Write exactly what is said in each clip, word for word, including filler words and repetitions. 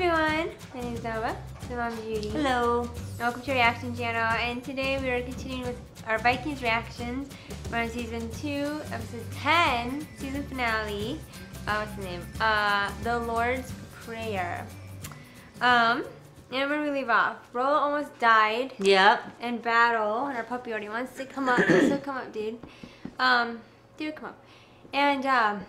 everyone, my name is Nova, my mom Judy. Hello. Welcome to our reaction channel, and today we are continuing with our Vikings reactions. We're on season two, episode ten, season finale. Uh, what's the name? Uh, The Lord's Prayer. Um, and where we leave off, Rolo almost died. Yep. In battle, and our puppy already wants to come up. So come up, dude. Um, dude, come up. And um,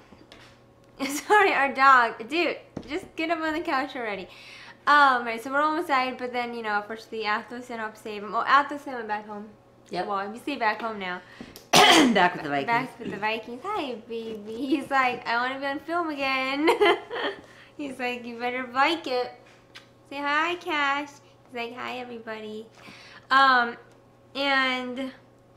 sorry, our dog, dude. Just get up on the couch already. Um, right, so we're almost died, but then, you know, unfortunately, Athos sent up to save him. Oh, Athos sent him back home. Yep. Well, we stay back home now. Back with the Vikings. Back with the Vikings. Hi, baby. He's like, I want to be on film again. He's like, you better like it. Say hi, Cash. He's like, hi, everybody. Um, and,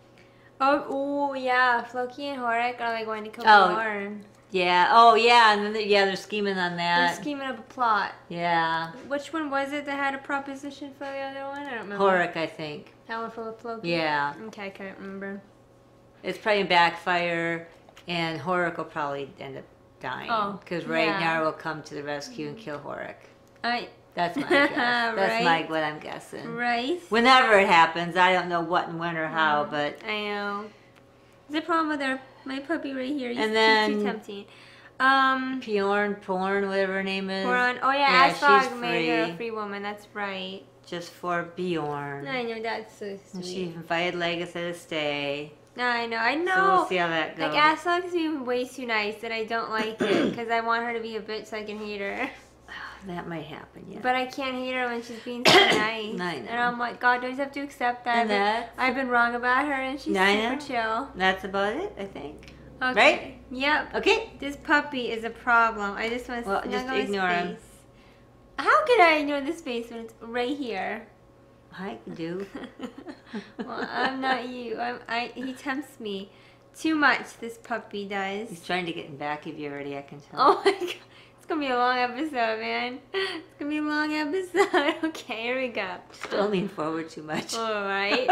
oh, oh yeah, Floki and Horik are like going to kill Oh. Bjorn. Yeah. Oh, yeah. And then they, yeah, they're scheming on They're that. scheming up a plot. Yeah. Which one was it that had a proposition for the other one? I don't remember. Horik, I think. That one for Floki? Yeah. Okay, I can't remember. It's probably backfire, and Horik will probably end up dying. Oh, because yeah. Ragnar will come to the rescue and kill Horik. I, That's my guess. That's Right. my what I'm guessing. right? Whenever it happens, I don't know what and when or how, but I know. There's a problem with our, my puppy right here. He's, And he's then- too tempting. Um, Bjorn, Porn, whatever her name is. Bjorn. Oh Yeah, yeah, she's Asfog made her a free. free woman. That's right. Just for Bjorn. I know, that's so And sweet. she invited Legacy to stay. I know, I know. So we'll see how that goes. Like, Asfog is being way too nice, and I don't like it, because I want her to be a bitch so I can hate her. That might happen, yeah. But I can't hate her when she's being so nice. I know. And I'm like, God, do I just have to accept that? And that- I've been wrong about her, and she's I super know. chill. That's about it, I think. Okay. Right? Yep. Okay. This puppy is a problem. I just want to Well, snuggle just his ignore him. face. How could I ignore this face when it's right here? I do. Well, I'm not you. I'm, I. He tempts me too much. This puppy does. He's trying to get in back of you already, I can tell. Oh my god. It's gonna be a long episode, man. It's gonna be a long episode. Okay, here we go. Don't lean forward too much. Alright.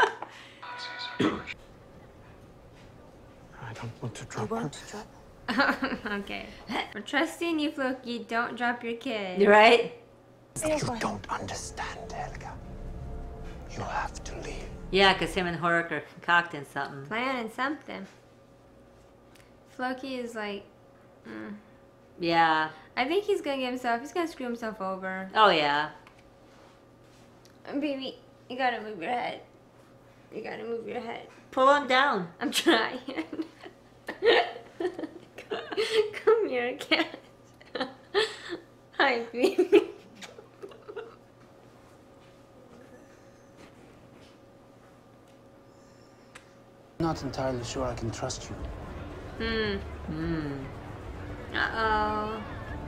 I don't want to drop You her. want to drop? Okay. We're trusting you, Floki. Don't drop your kid. You right? Say You what? don't understand, Helga. You have to leave. Yeah, because him and Horik are concocting something. Planning something. Floki is like, mm. Yeah. I think he's gonna get himself, he's gonna screw himself over. Oh, yeah. Baby, you gotta move your head. You gotta move your head. Pull him down. I'm trying. Come here, cat. Hi, baby. I'm not entirely sure I can trust you. Hmm. Hmm. Uh-oh.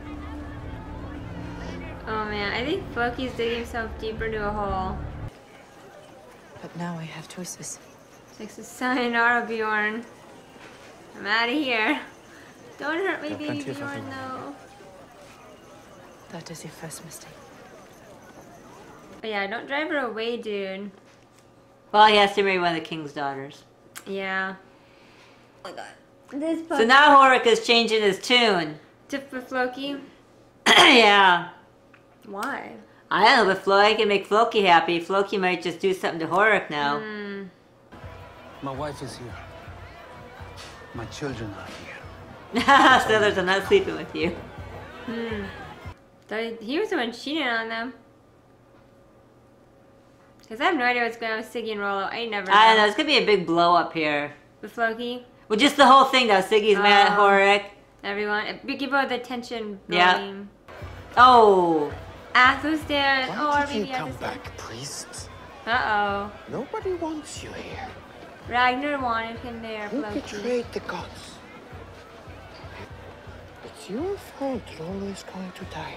Oh man, I think Floki's digging himself deeper into a hole. But now I have choices. Six sayonara, Bjorn. I'm out of here. Don't hurt my There are baby plenty of Bjorn, everyone. though. That is your first mistake. But yeah, don't drive her away, dude. Well, he has to marry one of the king's daughters. Yeah. Oh my god. This puppy. So now Horik is changing his tune. To for Floki? Yeah. Why? I don't know, but Floki can make Floki happy. Floki might just do something to Horik now. Hmm. My wife is here. My children are here. So others, I'm not sleeping with you. Hmm. Thought he was the one cheating on them. Because I have no idea what's going on with Siggy and Rolo. I never know. I don't know, it's gonna be a big blow up here. With Floki, Well, just the whole thing though. Siggy's mad at Oh. Horik. everyone. We give out the tension Yeah. building. Oh. Athos dead. Oh, Why our did you baby come Athos dead. back, priest? Uh-oh. Nobody wants you here. Ragnar wanted him there, You Floki. betrayed the gods. It's your fault Rolo is going to die.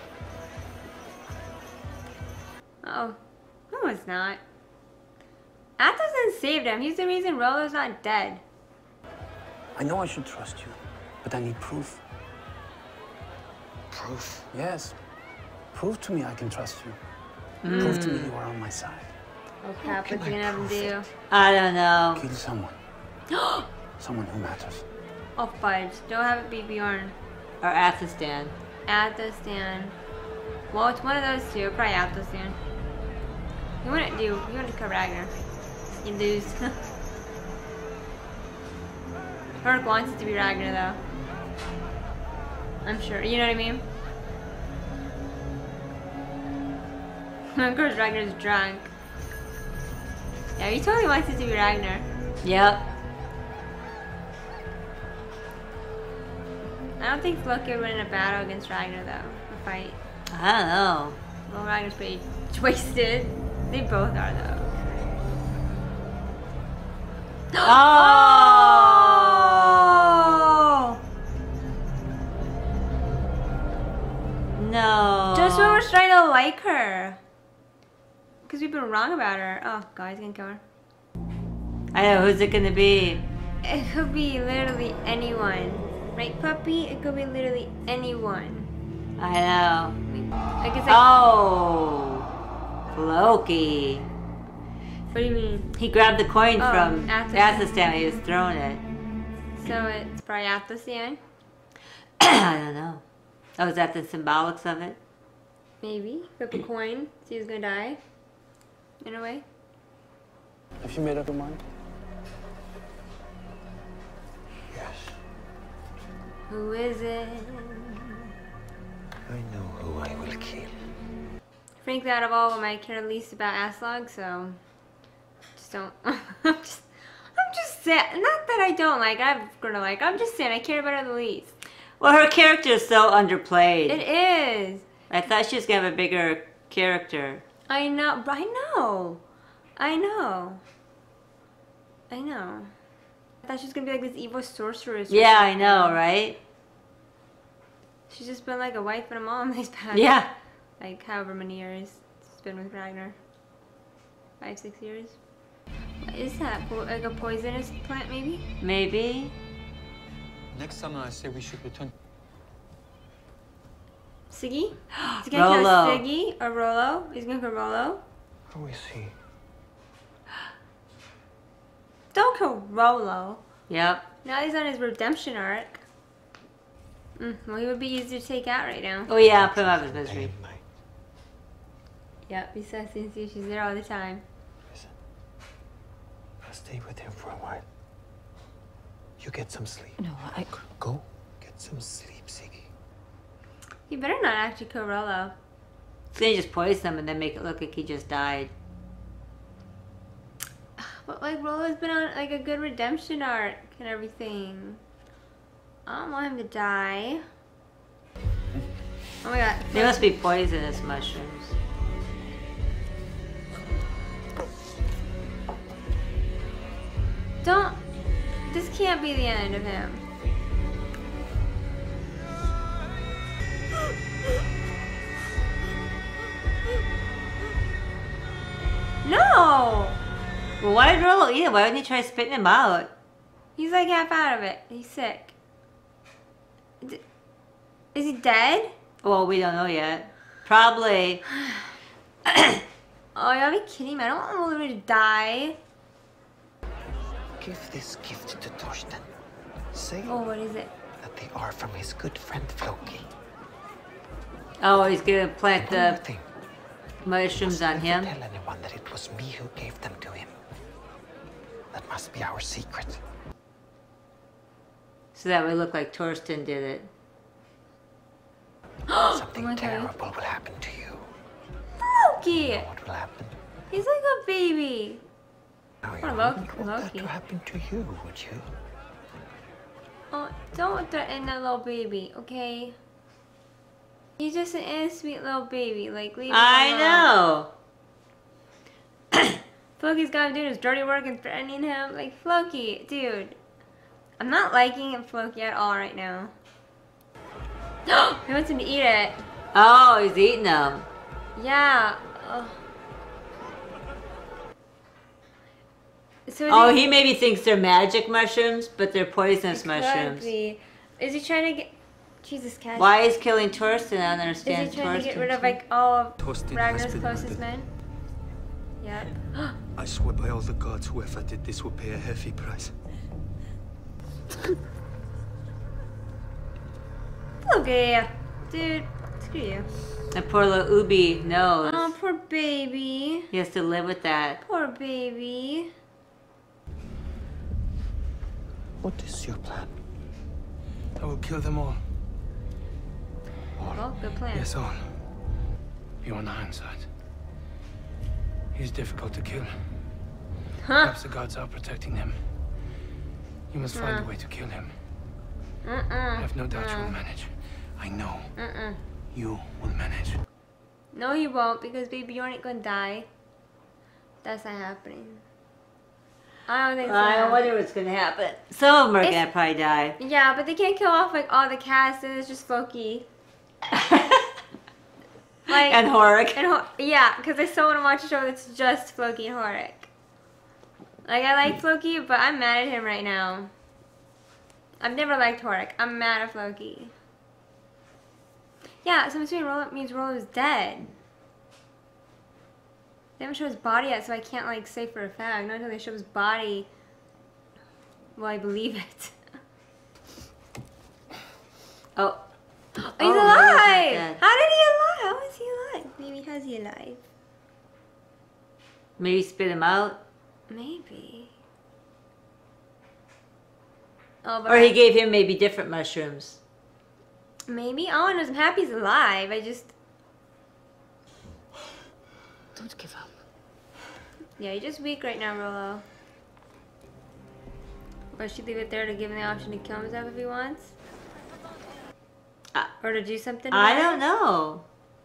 Uh-oh. No, it's not. Athos didn't save him. He's the reason Rolo's not dead. I know I should trust you, but I need proof. Proof? Yes. Prove to me I can trust you. Mm. Prove to me you are on my side. Oh crap, can what's he I gonna have him prove do? it? I don't know. Kill someone. Someone who matters. Oh fudge. Don't have it be Bjorn. Or Athelstan. Athelstan. Well, it's one of those two. Probably Atlas soon. You wouldn't do. You wouldn't kill Ragnar. You lose. Herc wants it to be Ragnar though. I'm sure. You know what I mean? Of course, Ragnar's drunk. Yeah, he totally wants it to be Ragnar. Yep. I don't think Loki would win in a battle against Ragnar though. A fight. I don't know. Well, Ragnar's pretty wasted. They both are though. Oh! No. Just when we're trying to like her. Because we've been wrong about her. Oh, God, he's gonna kill her. I know, who's it gonna be? It could be literally anyone. Right, puppy? It could be literally anyone. I know. Like, it's like, Oh! Loki. what do you mean? He grabbed the coin Oh, from Athelstan. Athelstan. He was throwing it. So it's probably Athelstan? I don't know. Oh, is that the symbolics of it? Maybe. Flip a coin. See who's gonna die. In a way. Have you made up your mind? Yes, Who is it? I know who I will kill. Frankly, out of all of them, I care least about Aslog, so just don't. I'm just, I'm just saying. Not that I don't like. I'm gonna like. I'm just saying I care about her the least. Well, her character is so underplayed. It is. I thought she was gonna have a bigger character. I know. I know. I know. I know. I thought she was gonna be like this evil sorceress. or Yeah, I something. know, right? She's just been like a wife and a mom these past. Yeah. Like however many years she's been with Ragnar. Five, six years. What is that? Po- Like a poisonous plant, maybe? Maybe. Next summer, I say we should return. Siggy? Is he gonna Rollo. kill Siggy or Rollo? He's gonna kill Rollo? Who is he? Don't kill Rollo. Yep. Now he's on his redemption arc. Mm, well, he would be easy to take out right now. Oh yeah, put him out of his misery. Pain, mate. Yep, he's sassy. She's there all the time. Listen, I'll stay with him for a while. You get some sleep. No, I... Go get some sleep, Siggy. He better not actually kill Rollo. So you just poison him and then make it look like he just died. But like Rollo's been on like a good redemption arc and everything. I don't want him to die. Oh my god. They must be poisonous mushrooms. Don't. This can't be the end of him. No! Well, why did Rollo eat it? Why wouldn't he try spitting him out? He's like half out of it. He's sick. D- Is he dead? Well, we don't know yet. Probably. Oh, you gotta be kidding me. I don't want Willow to die. Give this gift to Torsten. Say Oh, what is it? that they are from his good friend Floki. Oh, he's gonna plant One more the thing. mushrooms on Never him. tell anyone that it was me who gave them to him. That must be our secret. So that would look like Torsten did it. Something my God. terrible will happen to you. Loki! What will happen? He's like a baby. Now, you Poor wouldn't Loki- want Loki. that to happen to you, would you? Oh, don't threaten that little baby, okay? He's just an innocent, sweet little baby. Like, leave him I alone. know. Floki's gonna do his dirty work and threatening him. Like, Floki, dude. I'm not liking him, Floki, at all right now. He wants him to eat it. Oh, he's eating them. Yeah. Ugh. So is Oh, he maybe thinks they're magic mushrooms, but they're poisonous Could mushrooms. be. Is he trying to get... Jesus, Cash. Why is killing Torsten? I don't Is he understand trying to get rid Torsten. of, like, all of Torsten has Ragnar's been closest murdered. men? Yep. I swear by all the gods, whoever did this will pay a hefty price. Okay, dude. Screw you. And poor little Ubi knows. Oh, poor baby. He has to live with that. Poor baby. What is your plan? I will kill them all. Well, good plan. Yes, all. Bjorn Ironside. He's difficult to kill. Huh? Perhaps the gods are protecting him. You must find Huh. a way to kill him. Mm-mm. I have no doubt you will Mm. manage. I know Mm-mm. you will manage. No, you won't, because baby Bjorn ain't gonna die. That's not happening. I don't think so. I wonder what's gonna happen. Some of them are It's- gonna probably die. Yeah, but they can't kill off like all the cast, and it's just Floki. Like And Horik. and Ho- yeah, because I still want to watch a show that's just Floki and Horik. Like I like Floki, but I'm mad at him right now. I've never liked Horik. I'm mad at Floki. Yeah, so I'm assuming Rolo means Rolo's dead. They haven't shown his body yet, so I can't like say for a fact. Not until they show his body will I believe it. Oh. Oh, he's Oh, maybe he's not alive! dead. How did he alive? How is he alive? Maybe how's he alive? Maybe spit him out. Maybe. Oh, but Or I- he gave him maybe different mushrooms. maybe. All I know is I'm happy he's alive. I just Don't give up. yeah, you're just weak right now, Rolo. Or should leave it there to give him the option to kill himself if he wants, Uh, or to do something. I about don't it? know.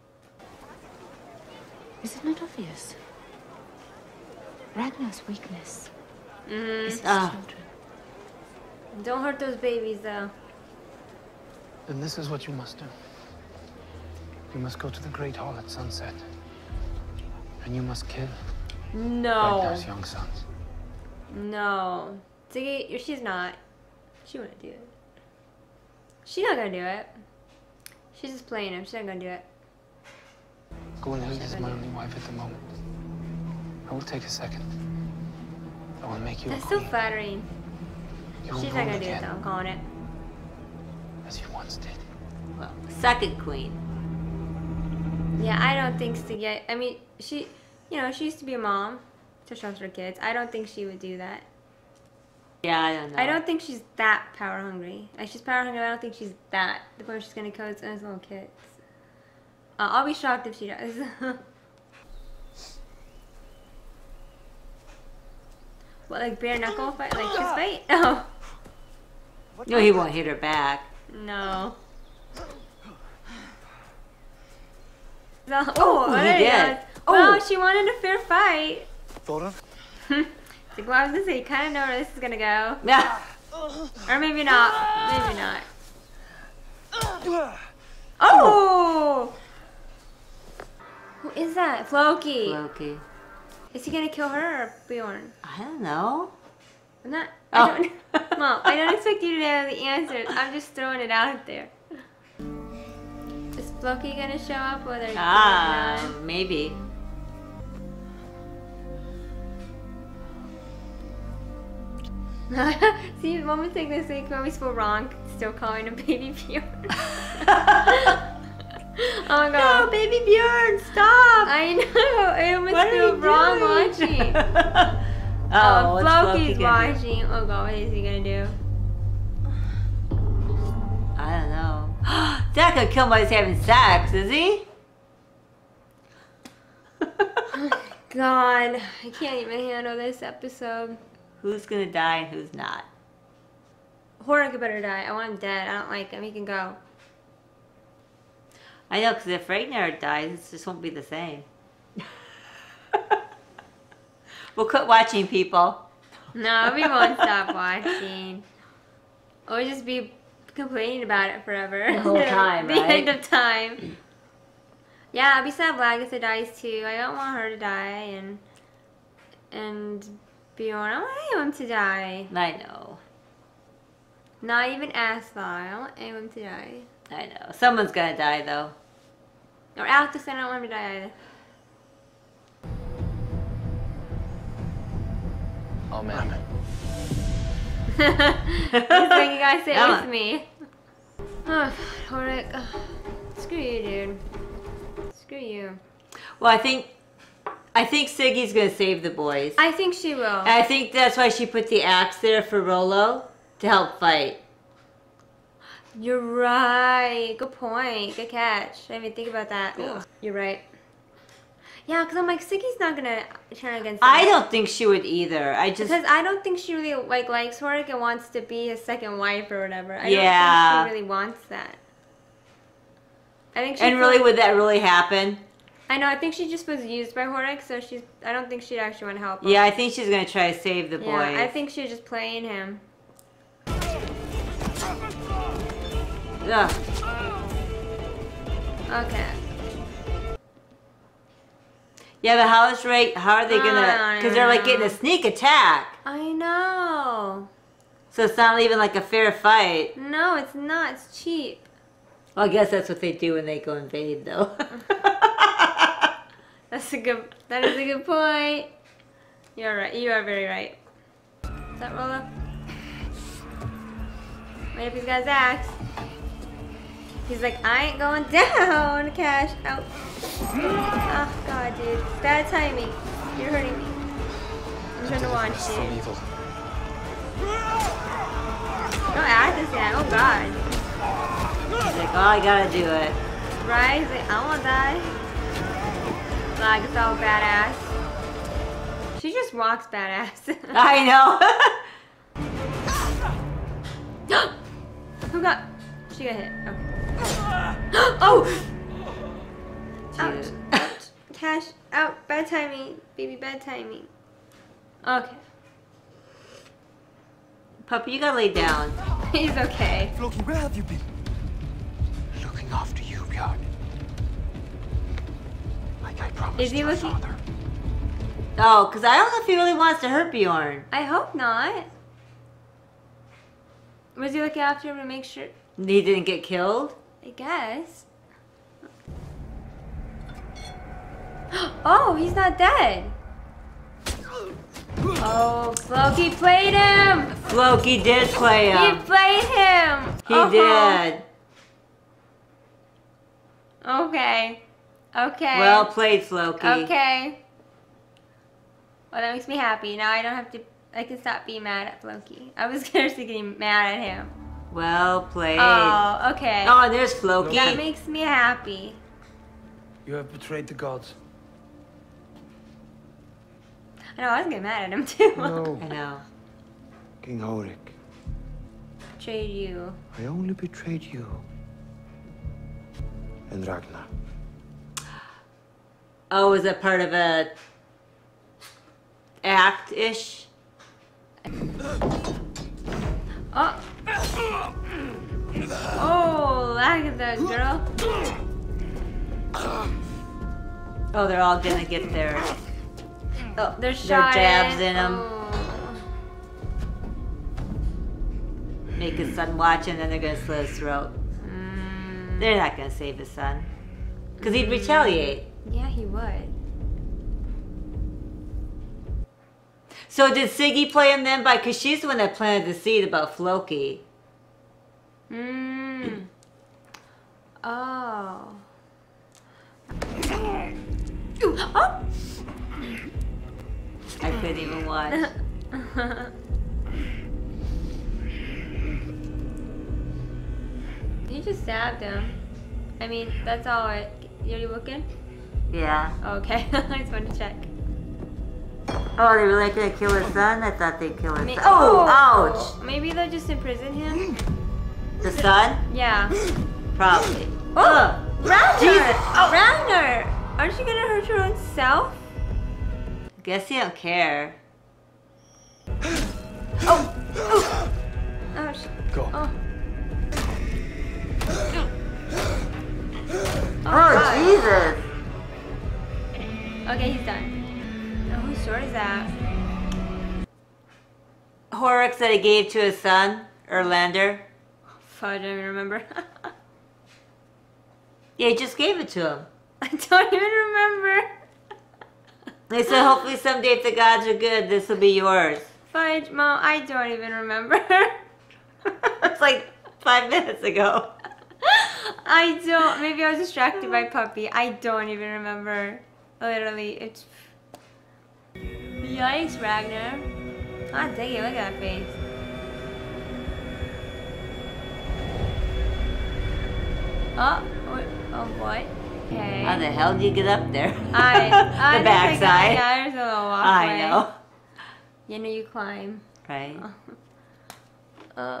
Is it not obvious? Ragnar's weakness Mhm. is his Ah. children. Don't hurt those babies though. Then this is what you must do. You must go to the Great Hall at sunset. And you must kill No. Ragnar's young sons. No. Ziggy, she's not. She wouldn't do it. She's not gonna do it. She's just playing him. She's not gonna do it. Gunhild is my only wife at the moment. I will take a second. I will make you That's a so queen. flattering. You will She's not rule gonna do it again, though. I'm calling it. as you once did. Well, second queen. Yeah, I don't think Siggy. I mean, she, you know, she used to be a mom to shelter her kids. I don't think she would do that. Yeah, I don't know. I don't think she's that power hungry. Like she's power hungry, but I don't think she's that. The point where she's gonna kill his his little kids. Uh, I'll be shocked if she does. What, like bare knuckle fight, like fist fight? Oh No, he won't hit her back. no. No. Oh, he there did. goes. Well, Oh. she wanted a fair fight. Thora? It's like, well, I was gonna say, you kind of know where this is gonna go, Yeah. or maybe not. Maybe not. Oh! Who is that? Floki. Loki. Is he gonna kill her or Bjorn? I don't know. I'm not. Oh. I don't, Mom, I don't expect you to know the answers. I'm just throwing it out there. Is Floki gonna show up? Whether he's Ah, maybe. See, moments like this make me always feel wrong. Still calling him Baby Bjorn. Oh my god. No, baby Bjorn, stop! I know. I almost What are feel you wrong doing? watching. oh, Oh, what's Floki Floki's gonna do? watching. Oh god, what is he gonna do? I don't know. He's not gonna kill him while he's having sex, is he? God, I can't even handle this episode. Who's gonna die and who's not? Horik better die. I want him dead. I don't like him. He can go. I know, because if Ragnar dies, it just won't be the same. We'll quit watching, people. No, we won't stop watching. Or just be complaining about it forever. The whole time, The right? end of time. Yeah, I'll be sad Vlagitha dies too. I don't want her to die, and and Bjorn, I want anyone to die. I know. Not even Asla. I don't want anyone to die. I know. Someone's gonna die, though. Or Altus, I don't want him to die either. Oh, man. He's like, you gotta sit Come with on. me. Oh, Horik. Ugh. Screw you, dude. Screw you. Well, I think, I think Siggy's gonna save the boys. I think she will. And I think that's why she put the axe there for Rolo to help fight. You're right. Good point. Good catch. I didn't even think about that. Yeah. You're right. Yeah, because I'm like, Siggy's not gonna turn against them. I don't think she would either. I just Because I don't think she really like likes Horik and wants to be his second wife or whatever. I Yeah. don't think she really wants that. I think she and really, would that really happen? I know. I think she just was used by Horik, so she's. I don't think she'd actually want to help him. Yeah, I think she's gonna try to save the boys. Yeah, I think she's just playing him. Ugh. Okay. Yeah, but how is Ray? How are they I gonna? don't Because they're like getting know. a sneak attack, I know. so it's not even like a fair fight. No, it's not. It's cheap. Well, I guess that's what they do when they go invade, though. That's a good. That is a good point. You're right. You are very right. Is that Rolo? Wait, if he's got his axe. He's like, I ain't going down, Cash. Out. Oh God, dude. Bad timing. You're hurting me. I'm trying to watch From you. evil. Don't act this guy. Oh God. He's like, oh, I gotta do it. Right? He's like, I wanna die. Like, it's all badass. She just walks badass. I know. Who got? She got hit. Okay. Oh! Ouch. Dude. Ouch. Cash. Out. Bad timing. Baby, bad timing. Okay. Puppy, you gotta lay down. He's okay. Floki, where have you been? Looking after you, Bjorn. Like I promised Is he your looking- father. Oh, because I don't know if he really wants to hurt Bjorn. I hope not. Was he looking after him to make sure? He didn't get killed. I guess. Oh, he's not dead. Oh, Floki played him. Floki did play He him. played him. He Oh. did. Okay. Okay. Well played, Floki. Okay. Well, that makes me happy. Now I don't have to. I can stop being mad at Floki. I was gonna start getting mad at him. Well played. Oh, okay. Oh, and there's Floki. That makes me happy. You have betrayed the gods. I know I was getting mad at him too. No. I know. King Horik, Betrayed you. I only betrayed you. And Ragnar. Oh, was that part of a act-ish? Oh. Oh, look at that girl. Oh, they're all gonna get their... Oh, there's Their shot jabs in 'em. Oh. Make his son watch and then they're gonna slit his throat. Mm, They're not gonna save his son. Because he'd retaliate. yeah, he would. So did Siggy play him then? By Because she's the one that planted the seed about Floki. Mmm. Oh. Oh. I couldn't even watch. You just stabbed him. I mean, that's all right. Are you looking? Yeah. Okay, I just wanted to check. Oh, they really gonna kill his son? I thought they'd kill his May- son. Oh, ouch! Maybe they'll just imprison him? The son? Yeah. Probably. Oh! Ugh. Ragnar! Oh. Ragnar! Aren't you gonna hurt your own self? Guess you don't care. Oh! Oh! Oh, sh- Go. oh. Oh, God. Jesus! Okay, he's done. Oh, whose sword is that? Horrocks that he gave to his son, Erlander. Fuck, I don't even remember. Yeah, he just gave it to him. I don't even remember. They said, hopefully someday if the gods are good, this will be yours. Fudge, Mom, I don't even remember. It's like five minutes ago. I don't. Maybe I was distracted by Puppy. I don't even remember. Literally, it's. Yikes, Ragnar. God dang it, look at that face. Oh, what? Oh, what? Okay. How the hell did you get up there? I, I the just like, backside. yeah, there's a little walkway. I know. You know, you climb. Right. Uh.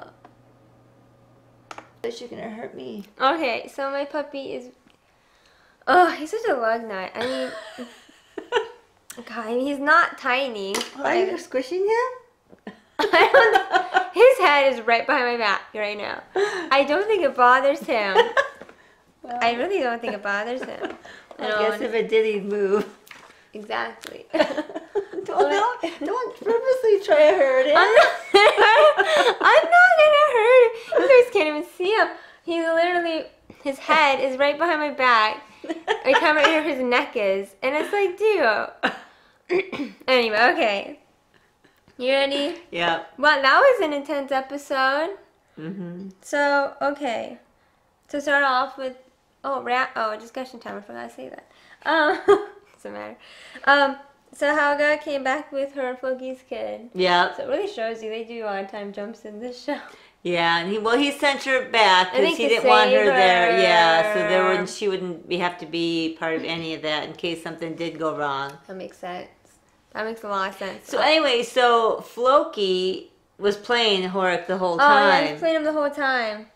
But you're gonna hurt me. Okay, so my puppy is. Oh, he's such a lug nut. I mean, God, I mean, he's not tiny. Are you squishing him? I don't, his head is right behind my back right now. I don't think it bothers him. Well, I really don't think it bothers him. I No, guess if it did, he'd move. Exactly. don't, don't, don't purposely try to hurt him. I'm not, I'm not gonna hurt him. You guys can't even see him. He literally, his head is right behind my back. I come right here, his neck is. And it's like, dude. Anyway, okay. You ready? Yep. Well, that was an intense episode. Mm-hmm. So, okay. To start off with, oh, ra- oh, discussion time. I forgot to say that. Um, doesn't matter. Um, so Helga came back with her and Floki's kid. Yep. So it really shows you they do a lot of time jumps in this show. Yeah, and he well he sent her back I because think he to didn't want her save there. Yeah, so there her. wouldn't she wouldn't be, have to be part of any of that in case something did go wrong. That makes sense. That makes a lot of sense. So anyway, so Floki was playing Horik the whole oh, yeah, time. he's playing him the whole time,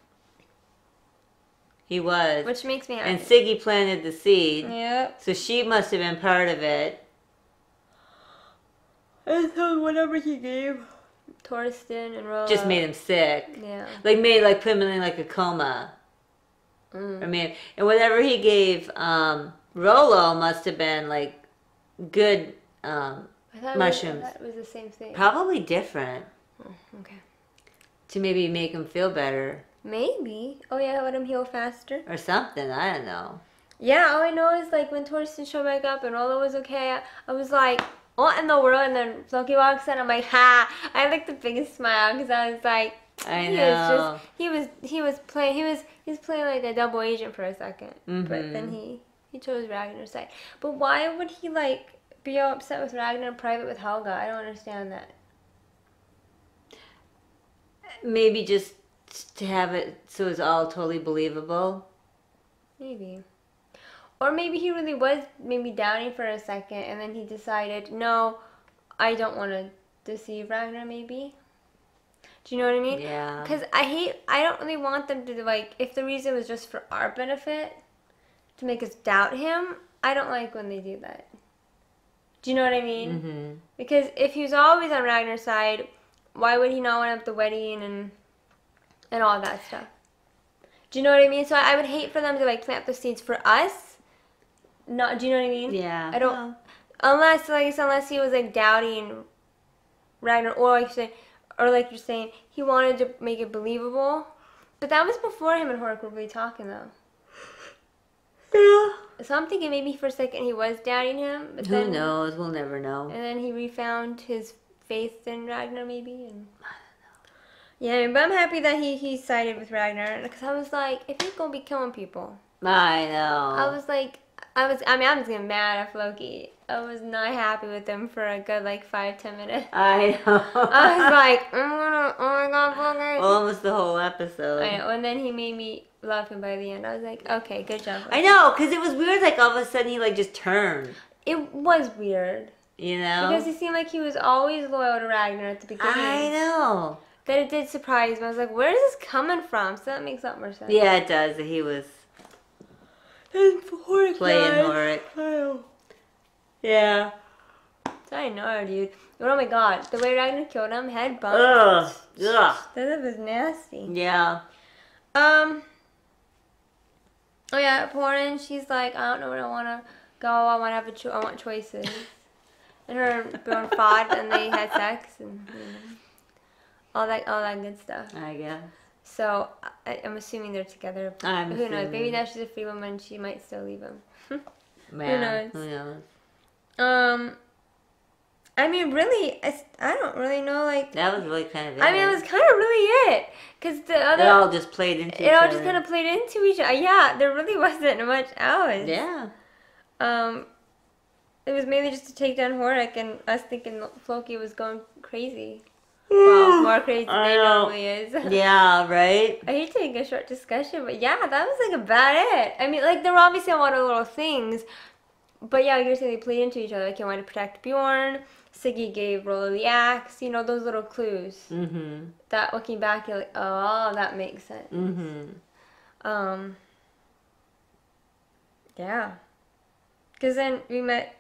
He was. which makes me happy. And Siggy planted the seed. Yep. So she must have been part of it. And so whatever he gave Torsten and Rolla. Just made him sick. Yeah. Like made like put him in like a coma. Mm. I mean, and whatever he gave um, Rolo must have been like good um, I thought mushrooms. It was, I thought it was the same thing. Probably different Oh, okay. to maybe make him feel better Maybe. Oh yeah, let him heal faster. or something. I don't know. Yeah, all I know is like when Torsten showed back up and Rolo was okay, I, I was like, what in the world? And then Floki walks in, I'm like, ha! I had like the biggest smile because I was like, I he know. was just he was he was playing he was he was playing like a double agent for a second, but then Mhm. he he chose Ragnar's side. But why would he like be all upset with Ragnar in private with Helga? I don't understand that. Maybe just to have it so it's all totally believable. Maybe. Or maybe he really was maybe doubting for a second and then he decided, no, I don't want to deceive Ragnar maybe. Do you know what I mean? Yeah. Because I hate, I don't really want them to, like, if the reason was just for our benefit, to make us doubt him, I don't like when they do that. Do you know what I mean? Mm-hmm. Because if he was always on Ragnar's side, why would he not want to have the wedding and and all that stuff? Do you know what I mean? So I would hate for them to like plant the seeds for us. Not, do you know what I mean? Yeah. I don't. Well, Unless, like I said, unless he was like doubting Ragnar, or like you're saying, or like you're saying, he wanted to make it believable. But that was before him and Horik were really talking, though. yeah. So I'm thinking maybe for a second he was doubting him, but Who then knows? We'll never know. and then he refound his faith in Ragnar, maybe. And yeah, but I'm happy that he he sided with Ragnar because I was like, if he's gonna be killing people, I know. I was like, I was, I mean, I was getting mad at Floki. I was not happy with him for a good like five, ten minutes. I know. I was like, I'm gonna, oh my god, Floki. Almost the whole episode. I know, and then he made me love him by the end. I was like, okay, good job. I know, because it was weird, like, all of a sudden he, like, just turned, It was weird you know? because he seemed like he was always loyal to Ragnar at the beginning. I know. Then it did surprise me. I was like, where is this coming from? So that makes a lot more sense. Yeah, it does. He was And Horik playing died. Horik. I know. Yeah. I know, dude. Oh my god, the way Ragnar killed him, head bump. Ugh. Ugh. That was nasty. Yeah. Um. Oh yeah, Porin, she's like, I don't know where I want to go. I want to have a cho- I want choices. And her and Bjorn fought, and they had sex, and you know, all that, all that good stuff. I guess. So I, I'm assuming they're together. I'm Who knows? Maybe assuming. now she's a free woman. She might still leave him. Man, knows? Who knows? Um, I mean, really, I, I don't really know, like... That was really kind of it. I mean, it was kind of really it. Because the other... It all just played into It each all other. just kind of played into each other. Yeah, there really wasn't much else. Yeah. Um, it was mainly just to take down Horik and us thinking Floki was going crazy. Well, more crazy than I he know. normally is. Yeah, right? I hate to take a short discussion, but yeah, that was like about it. I mean, like, there were obviously a lot of little things, but yeah, like you're saying, they played into each other. Like, he wanted to protect Bjorn, Siggy gave Rolo the axe, you know, those little clues. Mm-hmm. That, looking back, you're like, oh, that makes sense. Mm-hmm. Um, yeah. Because then we met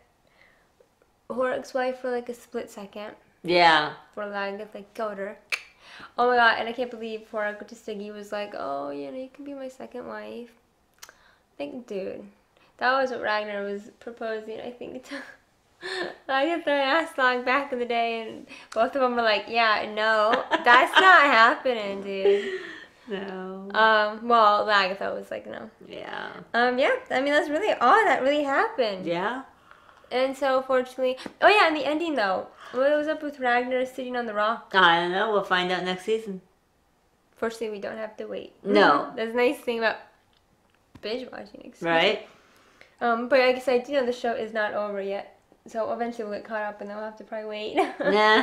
Horik's wife for like a split second. Yeah. For like, like, killed her. Oh my god, and I can't believe Horik to Siggy was like, oh, you know, you can be my second wife. Like, dude, that was what Ragnar was proposing, I think, to Agatha and Aslog back in the day, and both of them were like, yeah, no, that's not happening, dude. No. Um, well, Agatha was like, no. Yeah. Um, yeah, I mean, that's really all that really happened. Yeah. And so, fortunately, oh yeah, and the ending though. What was up with Ragnar sitting on the rock? I don't know. We'll find out next season. Fortunately, we don't have to wait. No. That's a nice thing about binge watching. Excuse Right? me. Um, but I guess I do know the show is not over yet. So eventually we'll get caught up and then we'll have to probably wait. Nah.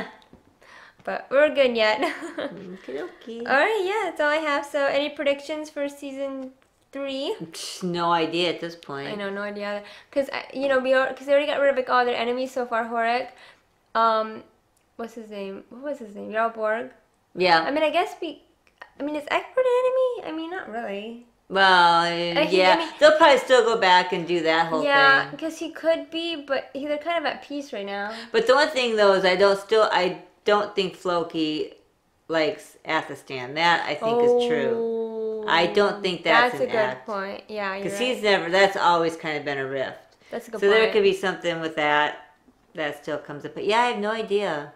But we're good yet. Okie dokie. Alright, yeah, that's all I have. So any predictions for season three? Psh, No idea at this point. I know, no idea. Because, you know, we are, cause they already got rid of like, all their enemies so far, Horik. Um, what's his name? What was his name? Jarl Borg? Yeah. I mean, I guess we, I mean, is Egbert an enemy? I mean, not really. Well, he- yeah. I mean- They'll probably still go back and do that whole Yeah, thing. because he could be, but he, they're kind of at peace right now. But the one thing though is I don't still I don't think Floki likes Athelstan. That I think is true. I don't think that's That's an a good act. point. Yeah, you're Because right. he's never. That's always kind of been a rift. That's a good So point. there could be something with that that still comes up. But yeah, I have no idea.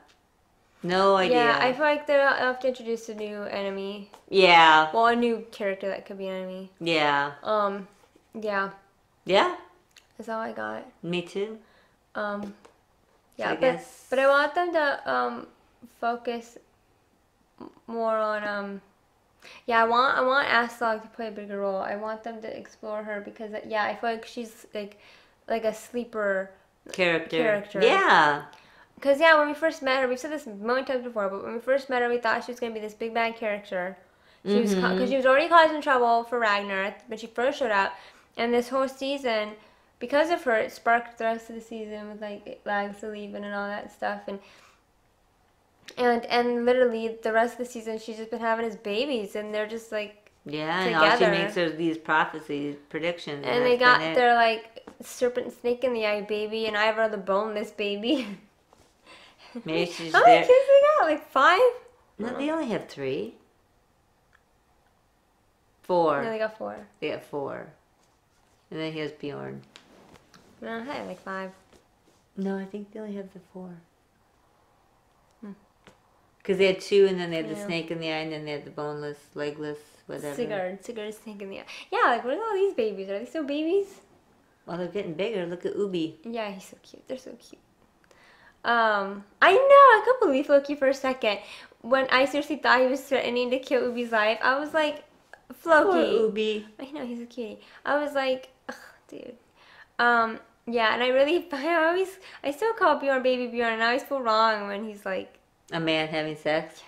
No idea. Yeah, I feel like they'll have to introduce a new enemy. Yeah. Well, a new character that could be an enemy. Yeah. Um, yeah, Yeah. that's all I got. Me too. Um, yeah, I but guess. but I want them to um focus m- more on um. Yeah, I want I want Aslog to play a bigger role. I want them to explore her because yeah, I feel like she's like like a sleeper. Character. Character. Yeah. Because, yeah, when we first met her, we've said this a million times before, but when we first met her, we thought she was going to be this big bad character. She was Mhm. Because she was already causing trouble for Ragnar when she first showed up. And this whole season, because of her, it sparked the rest of the season with, like, Lags leaving and all that stuff. And, and, and literally, the rest of the season, she's just been having his babies, and they're just, like, Yeah, and all she Together. makes are these prophecies, predictions. and they that's got been it. their, like, serpent snake in the eye baby, and Ivor the boneless baby. Maybe she's How many there. kids they got? Like, five? No, they only have three. Four. No, they got four. They got four. And then he has Bjorn. No, I had like five. No, I think they only have the four. Hmm. Because they had two, and then they had the Yeah. snake in the eye, and then they had the boneless, legless, whatever. Sigurd. Sigurd's snake in the eye. Yeah, like, what are all these babies? Are they still babies? Well, they're getting bigger. Look at Ubi. Yeah, he's so cute. They're so cute. Um, I know. I couldn't believe Floki for a second. When I seriously thought he was threatening to kill Ubi's life, I was like, Poor Floki. Ubi. I know, he's a cutie. I was like, ugh, dude. Um, yeah, and I really, I always, I still call Bjorn Baby Bjorn, and I always feel wrong when he's like, A man having sex.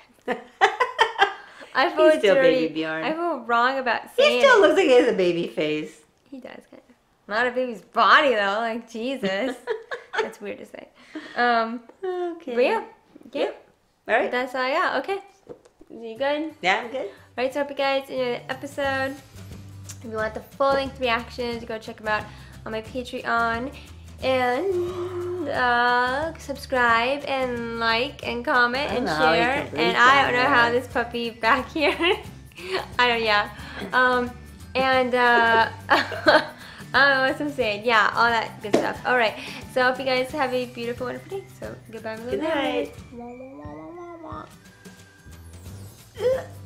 I feel He's still dirty. Baby Bjorn. I feel wrong about He saying still it. looks like he has a baby face. He does, kind of. Not a baby's body, though. Like, Jesus. That's weird to say. Um, Okay. but yeah. Yeah. All right. That's all I got. Okay. You good? Yeah, I'm good. Alright, so I hope you guys enjoyed the episode. If you want the full length reactions, go check them out on my Patreon. And uh, subscribe and like and comment I don't and know how you share. can believe And I that, don't know how man. this puppy back here. I don't, yeah. Um, and uh, I don't know what I'm saying. Yeah, all that good stuff. Alright, so I hope you guys have a beautiful, wonderful day. So goodbye, my little Good night. mermaids. Wah, wah, wah, wah, wah, wah.